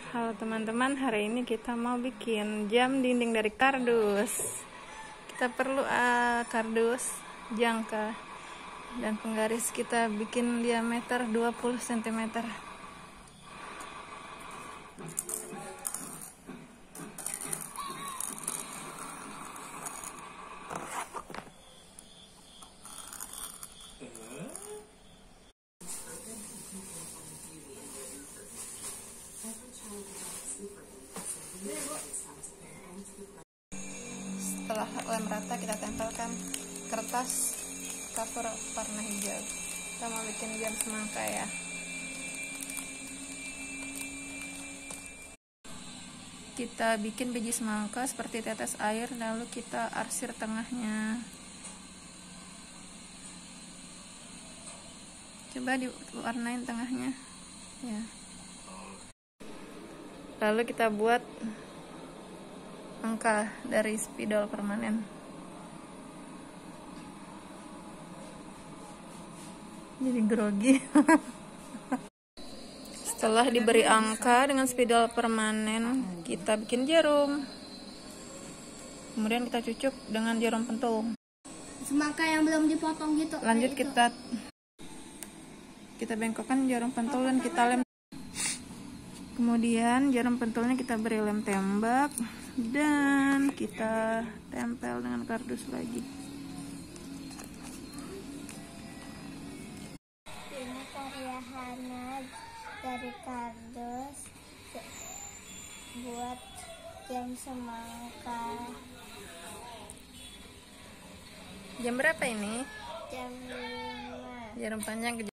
Halo teman-teman, hari ini kita mau bikin jam dinding dari kardus. Kita perlu kardus, jangka, dan penggaris. Kita bikin diameter 20 cm. Setelah lem rata, kita tempelkan kertas kapur warna hijau. Kita mau bikin jam semangka ya. Kita bikin biji semangka seperti tetes air, lalu kita arsir tengahnya. Coba diwarnain tengahnya ya. Lalu kita buat angka dari spidol permanen. Jadi grogi. Setelah diberi angka dengan spidol permanen, kita bikin jarum. Kemudian kita cucuk dengan jarum pentul. Semangka yang belum dipotong gitu. Lanjut kita bengkokkan jarum pentul dan kita lem. Kemudian jarum pentulnya kita beri lem tembak dan kita tempel dengan kardus lagi. Ini karya Hana dari kardus buat jam semangka. Jam berapa ini? Jam 5. Jarum panjang.